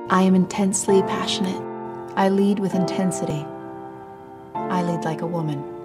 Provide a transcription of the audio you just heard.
I am intensely passionate. I lead with intensity. I lead like a woman.